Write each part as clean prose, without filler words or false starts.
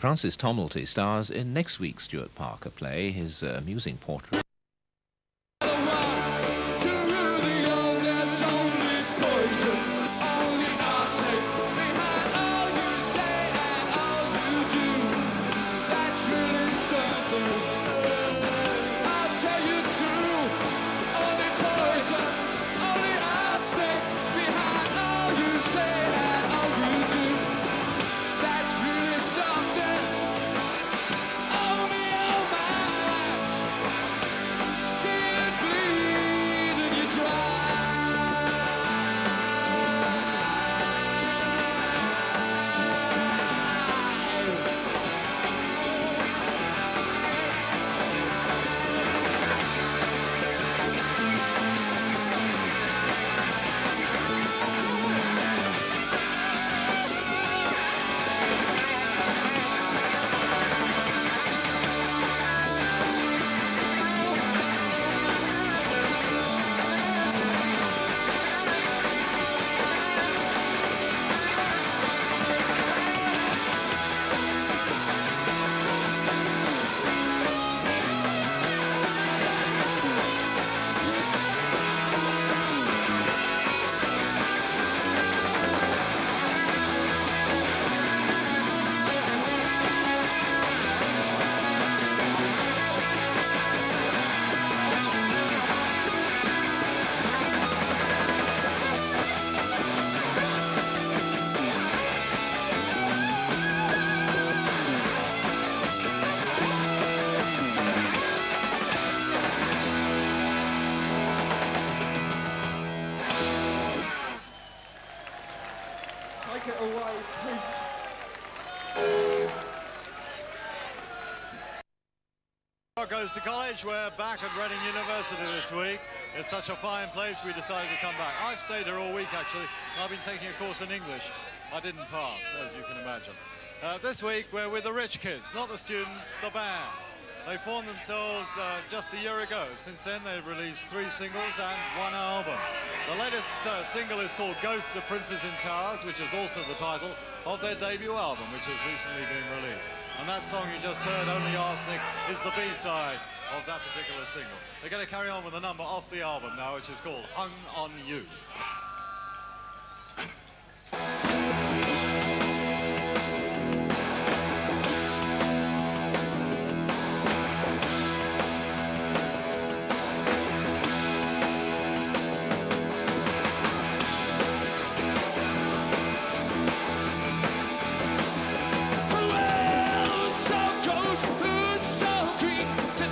Francis Tomelty stars in next week's Stuart Parker play, his amusing portrait. Take it away, Pete. Goes to college. We're back at Reading University this week. It's such a fine place, we decided to come back. I've stayed here all week, actually. I've been taking a course in English. I didn't pass, as you can imagine. This week, we're with the rich kids, not the students, the band. They formed themselves just a year ago. Since then, they've released 3 singles and 1 album. The latest single is called Ghosts of Princes in Towers, which is also the title of their debut album, which has recently been released. And that song you just heard, Only Arsenic, is the B-side of that particular single. They're going to carry on with a number off the album now, which is called Hung on You.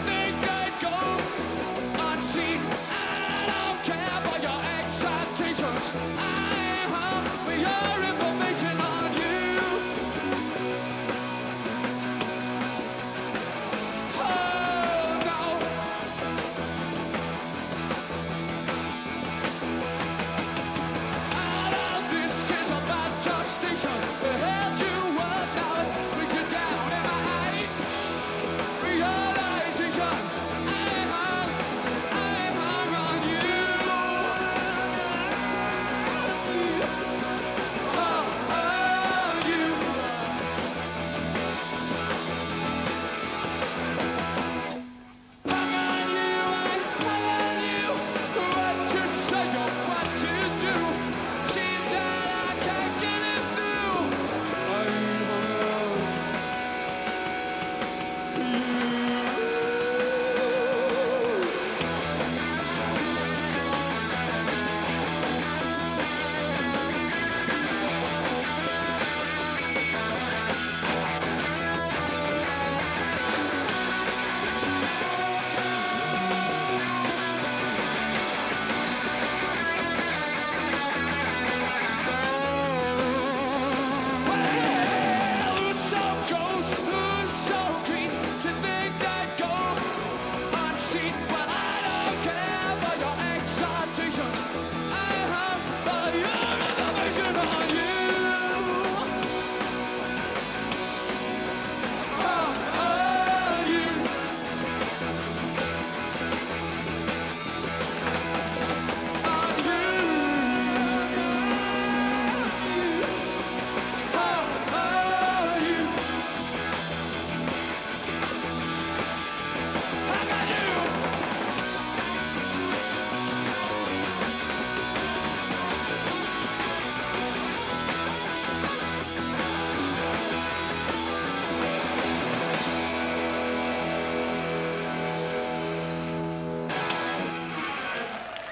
I don't care for your excitation.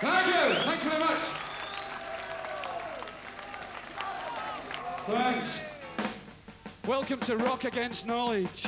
Thank you. Thanks very much. Thanks. Welcome to Rock Against Knowledge.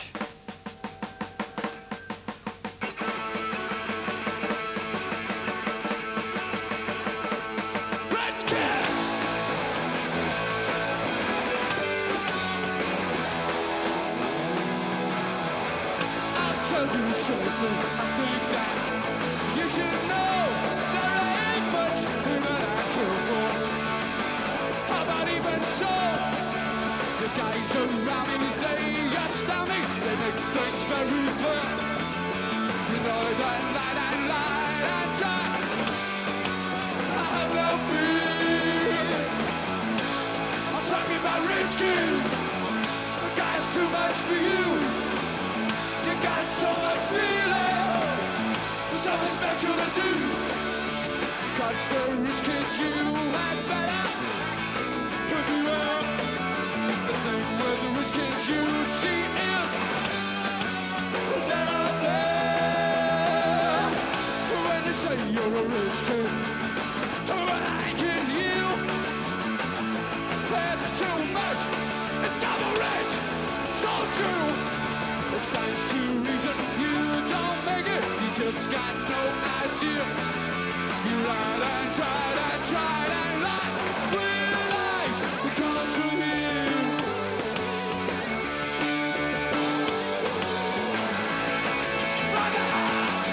Tell you something, I think that you should know there ain't much that I care for. How about even so? The guys around me, they astound me, they make things very clear. You know that light and try. I have no fear. I'm talking about rich kids. The guy's too much for you. You got so much feeling, something special to do. Cause the rich kids you had better could be wrong. The thing with the rich kids you see is they're out there. When they say you're a rich kid, when I can you, it's too much, it's double rich, so true. It stands to reason you don't make it, you just got no idea. You lied and tried and lied. Realize it comes from you. From the heart.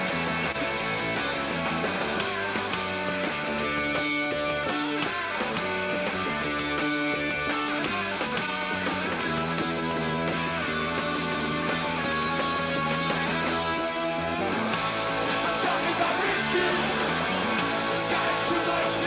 Talking about rich kids, guys too much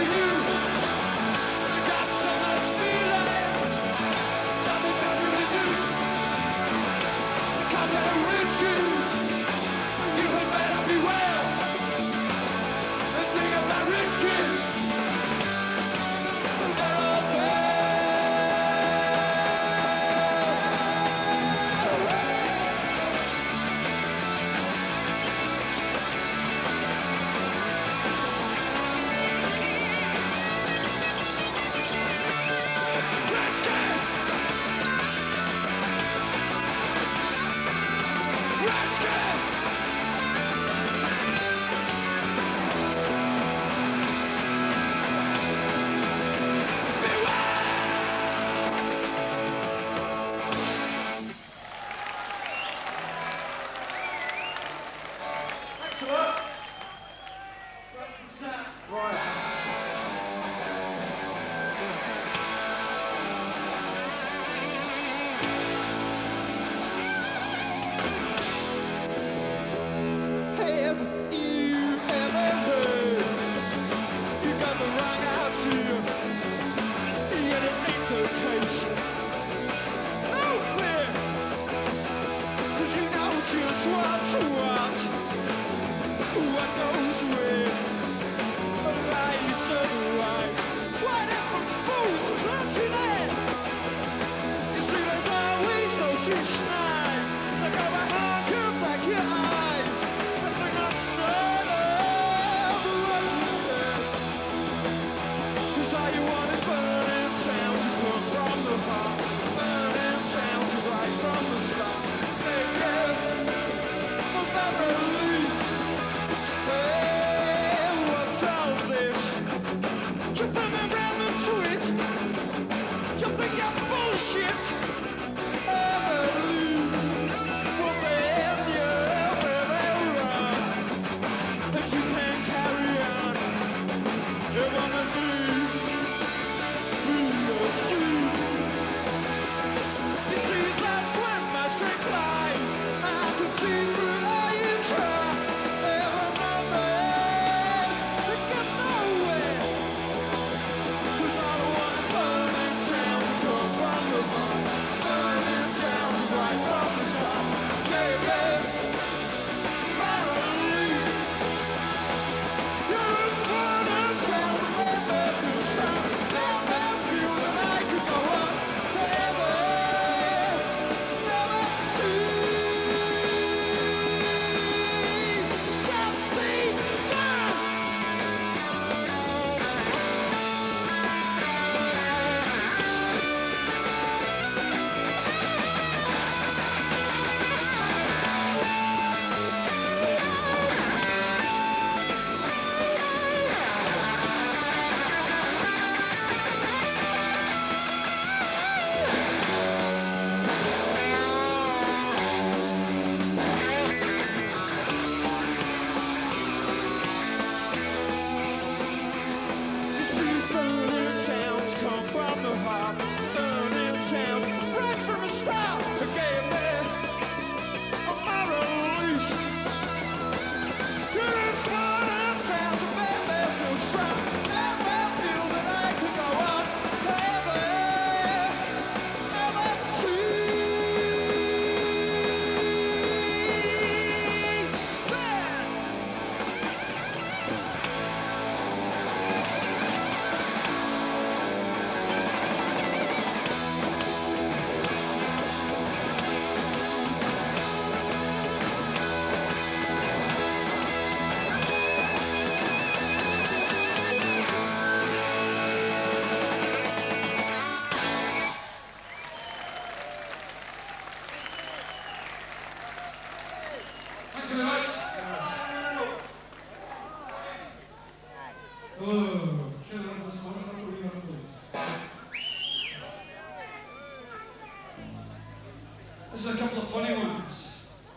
This is a couple of funny ones.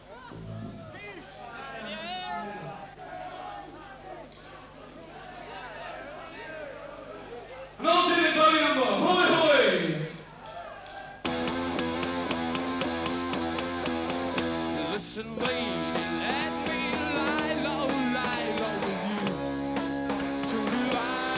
An old David Bowie number, Hoy Hoy! Listen, lady, let me lie low with you. To be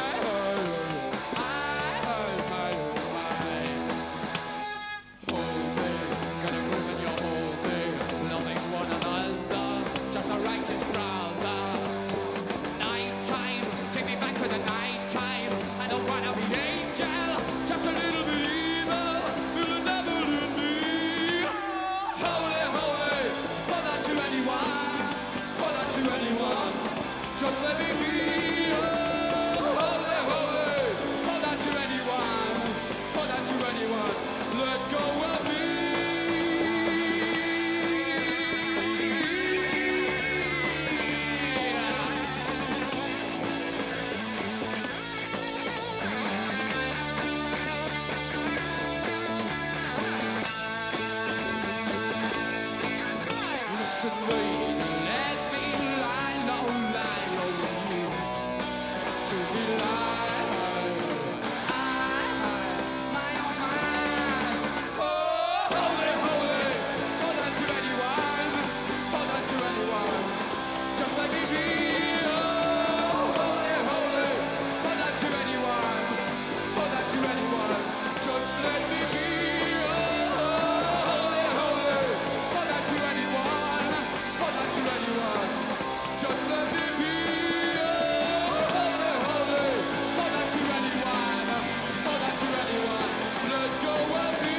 just let me be, oh, holy, holy, hold on to anyone, let go of me. Listen, lady, let me lie low with you. To be live, my own mind. Oh, holy, holy, hold on to anyone, just let me be. Oh, holy, holy, hold on to anyone, just let me be. Oh, holy, holy, hold on to anyone, just let me be. Let go of me.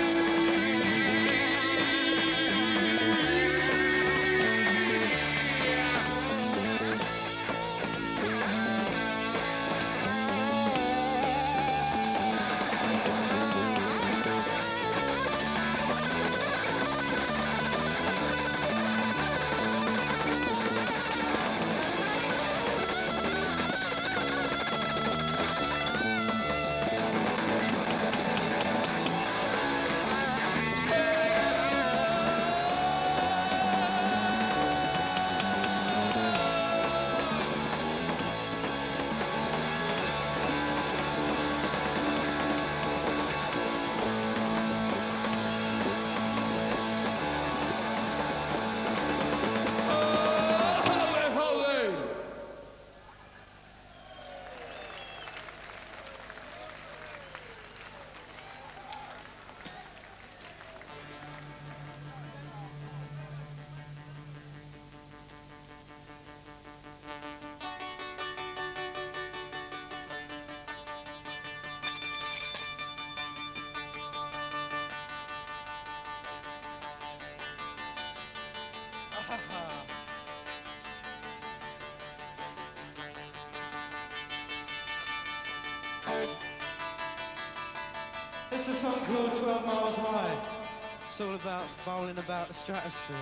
It's a song called 12 Miles High. It's all about bowling about the stratosphere.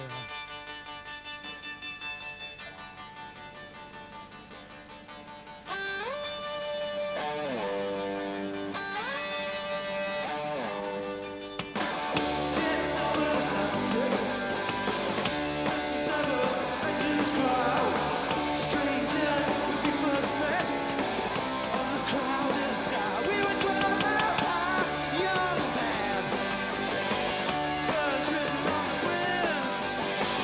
Birds written on the wind.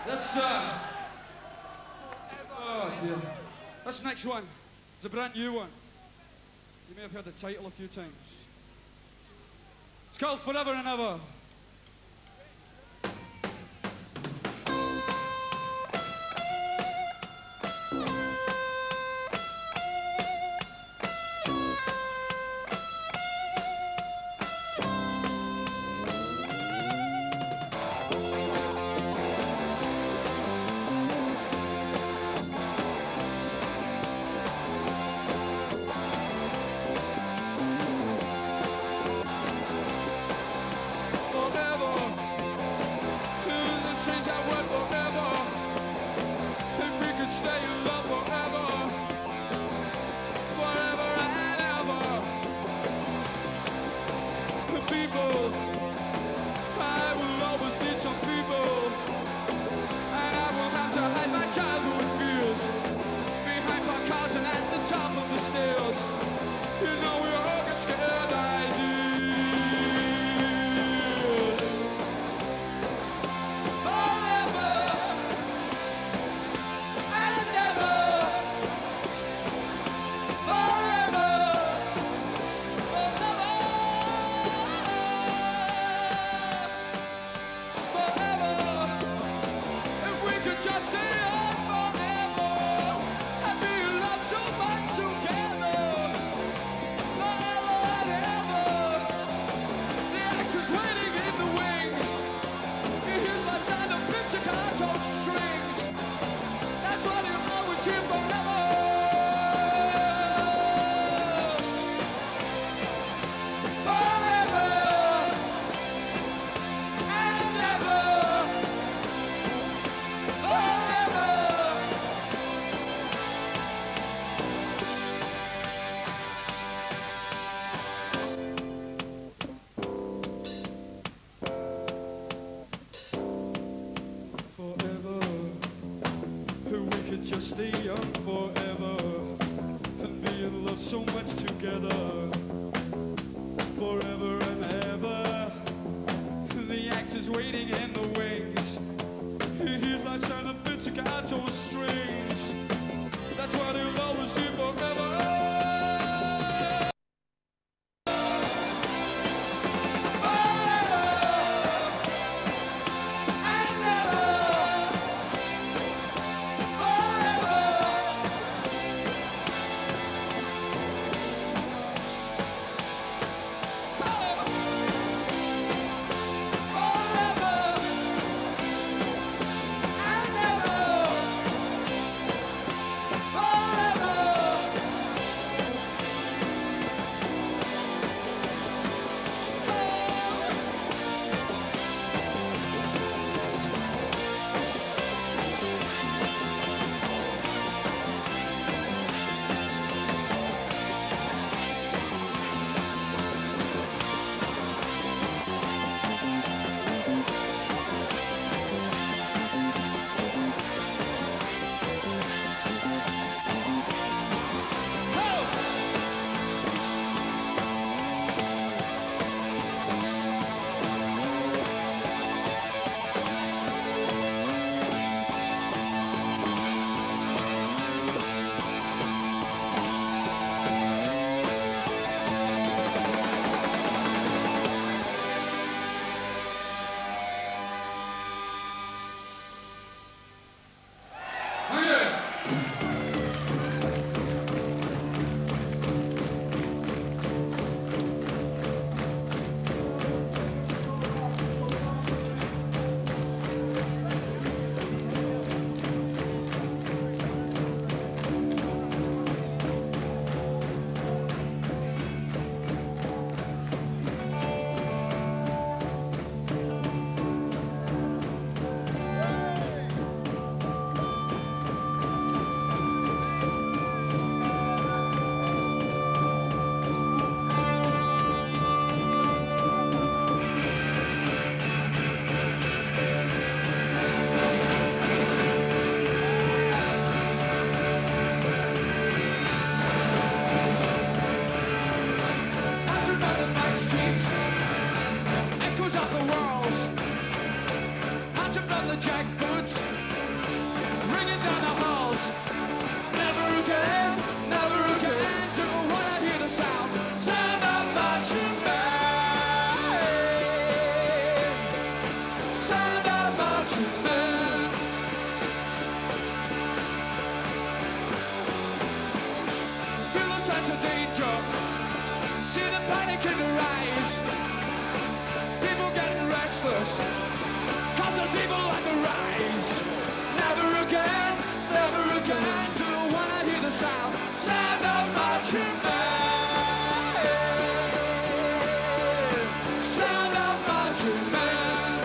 This, oh dear. This next one is a brand new one. You may have heard the title a few times. It's called Forever and Ever. Just stay young forever and be in love so much together. Forever and ever. The actor's waiting in the wings. He hears that sound of pizzicato strings. That's what he'll always see forever. the jackboots, ringing down the halls. Never again, do I wanna hear the sound of marching band, sound of marching band. Feel the sense of danger, see the panic in their eyes. People getting restless, cause there's evil on the rise. Never again, do I wanna hear the sound of marching band, sound of marching band.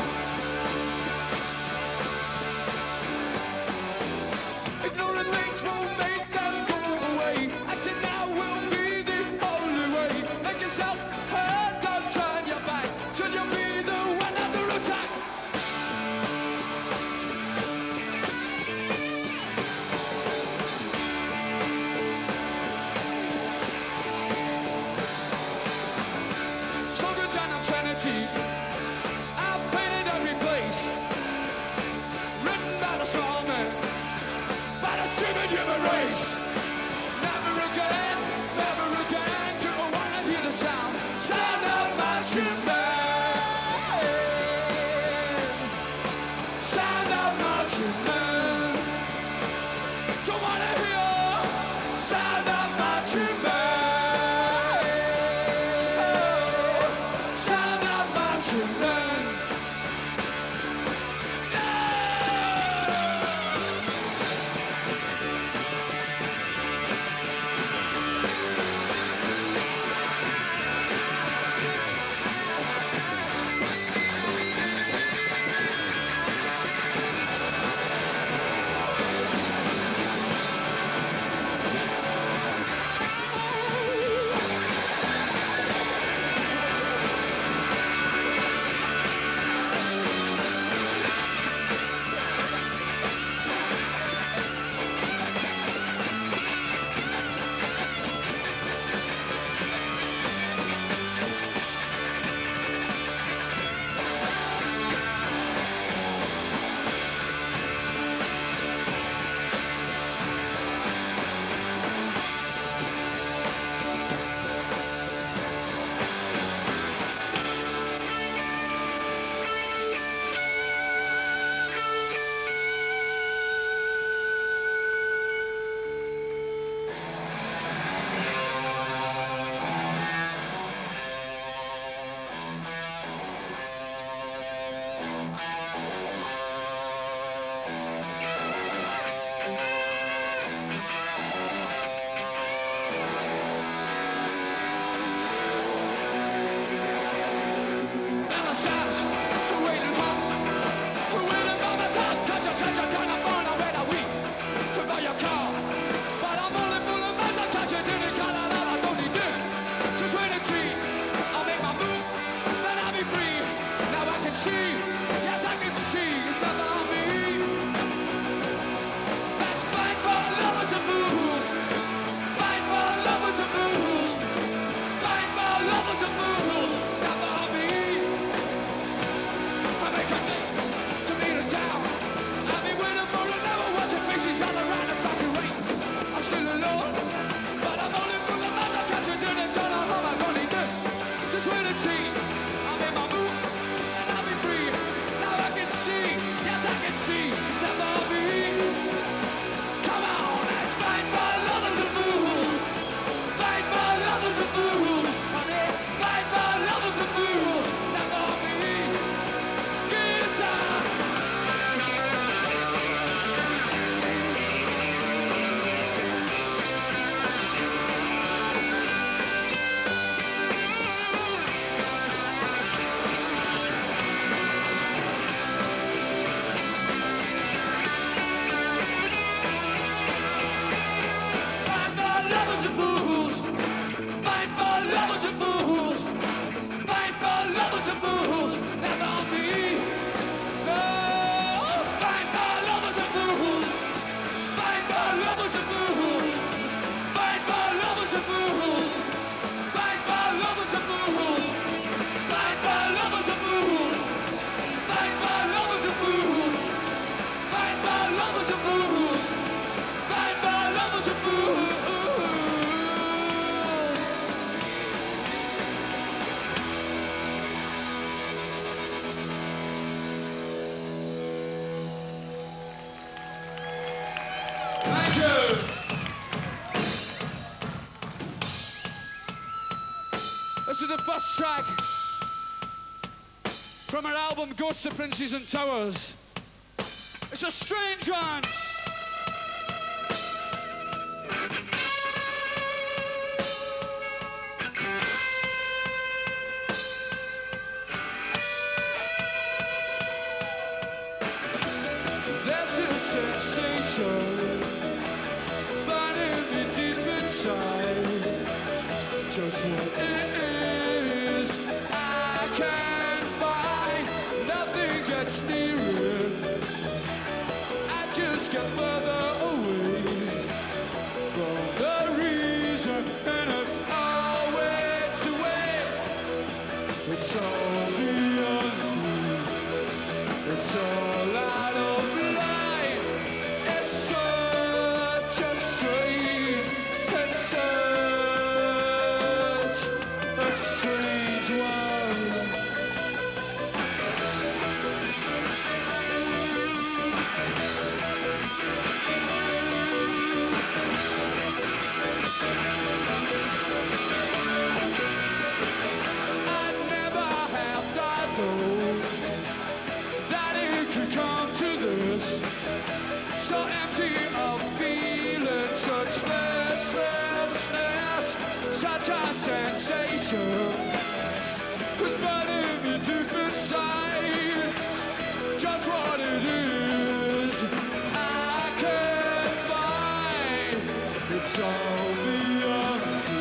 Ignoring things won't make them go away. Acting now will be the only way. Make yourself heard, don't turn your back. Should you be the one under attack? Slogans and obscenities I've painted every place, written by the small man, by the stupid human race. Never again, do I wanna hear the sound of marching band, sound of marching band. Don't wanna hear sound of marching band, sound of marching band. you. This is the first track from our album Ghosts of Princes and Towers. It's a strange one. There's a sensation burning me deep inside. Just what it is, I can't find. Nothing gets nearer. I just get further away from the reason, and I'm always away. It's all beyond me. It's all out of line. It's such a strange, it's such a strange one. I never have thought though that it could come to this. So empty of feeling, such restlessness, such a sensation. It's burning me deep inside. Just what it is, I can't find. It's all beyond me,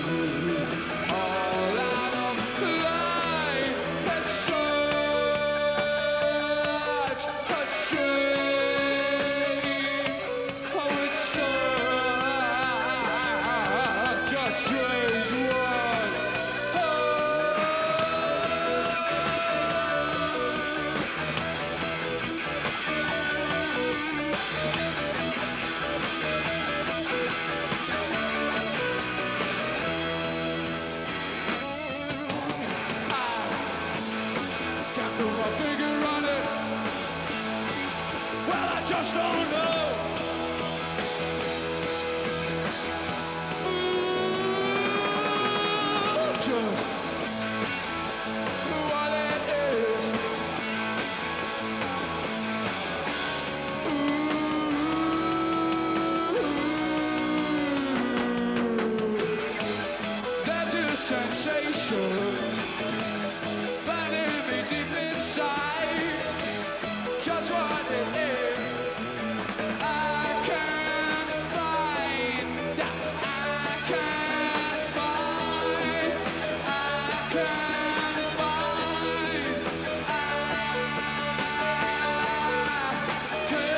all out of line. It's such a strange, oh, it's such a strange one. Oh. Can't put my finger on it. Well, I just don't know. Ooh, just what it is. Ooh, there's a sensation burning me deep inside. Just what it is, I can't find. I can't find. I can't find. I can't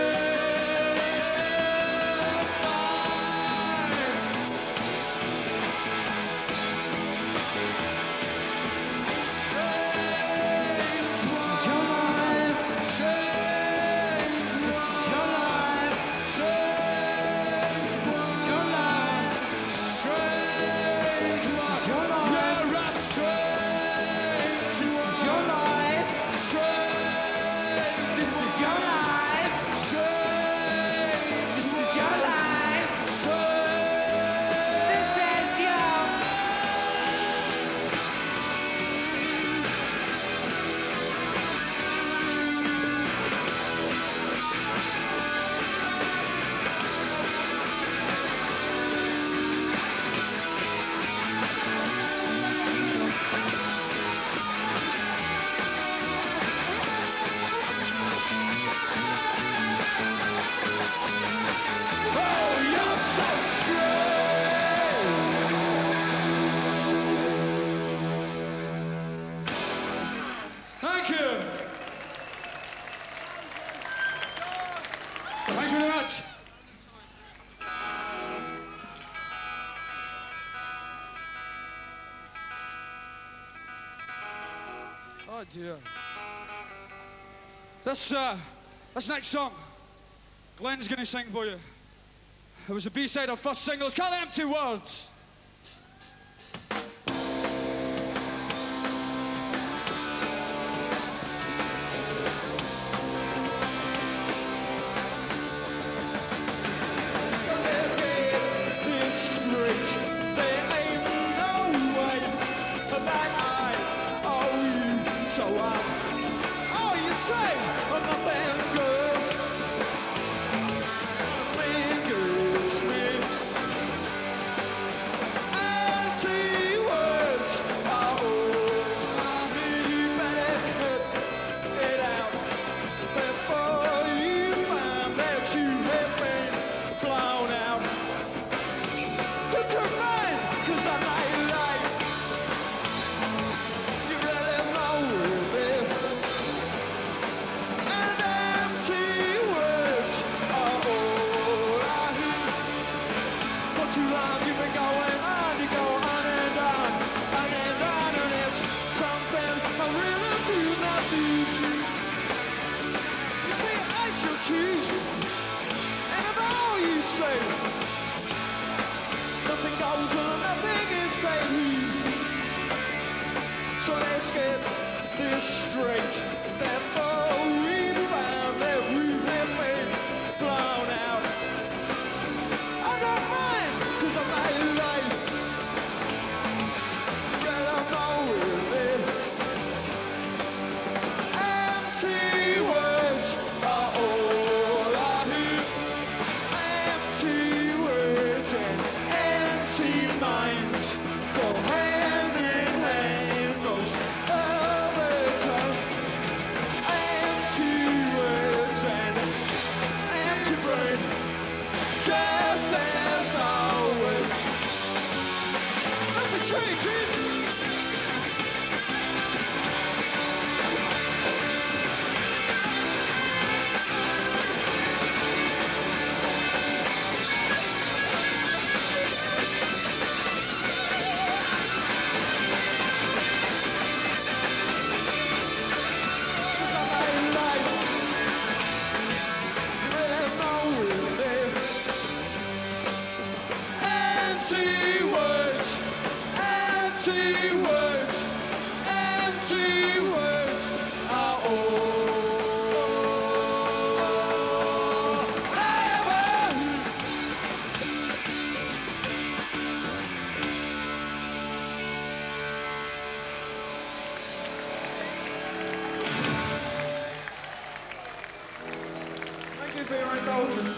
Thank you. Thank you very much. Oh dear. This next song, Glenn's gonna sing for you. It was the B-side of first single. It's called Empty Words. straight. Therefore we found that we have been blown out. I don't mind, 'cause of my life. Well, I'm nowhere there. Empty words are all I hear. Empty words and empty minds go hand in hand most of the time. Empty words and empty brain, just as always. Nothing changes. Thank you for your indulgence.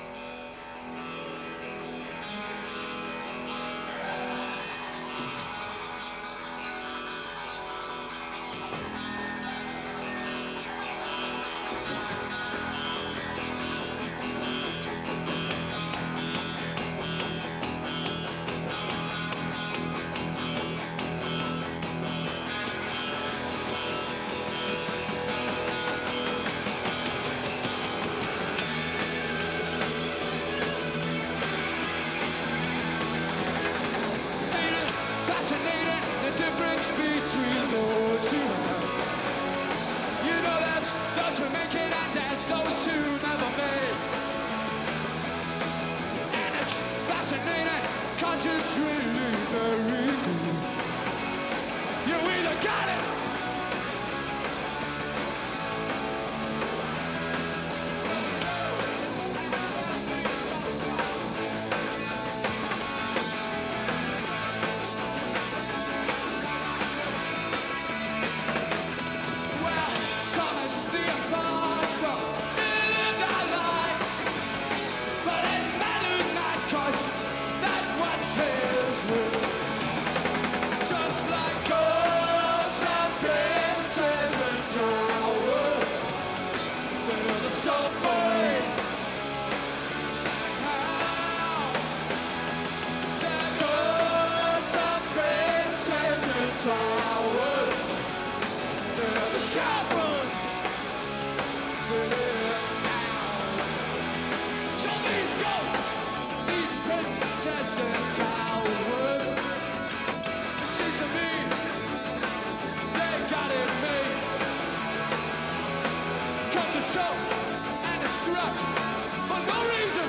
Fascinating, the difference between those who have. You know that's those who make it and that's those who never made. And it's fascinating, 'cause it's really very good. You either got it well. Thomas the Apostle, he lived that life, but it mattered not, 'cause that was his will. Just like gods and princes and towers, they're the subways. They're gods and princes and towers, they're the sharp ones. So these ghosts, these princes and towers, it seems to me they got it made. 'Cause it's so and it's throughout for no reason.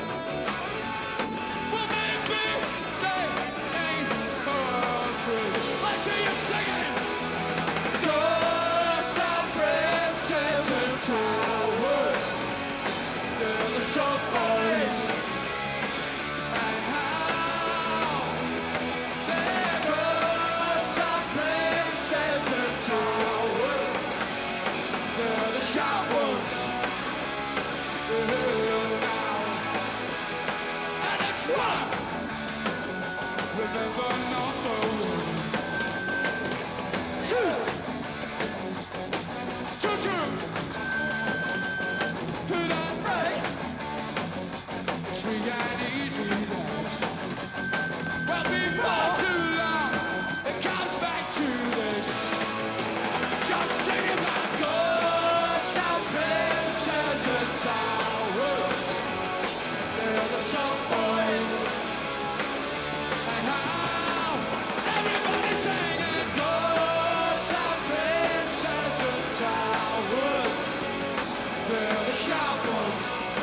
Well, maybe they ain't afraid. Let's hear you singing. Ghosts and princes and towers, they're the subways. And how they're ghosts and princes and towers, they're the sharp ones. And it's one. Remember number one. Two. Choo-choo. Who don't fret. It's free and easy that. Well, before too long, it comes back to this. Just sing about gods and princes and towers. They're the subways. And how everybody's singing gods and princes and towers. They're the sharp ones.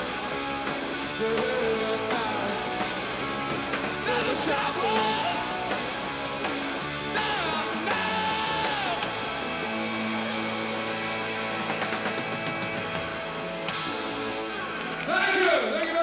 They're the sharp ones. They're now. Thank you very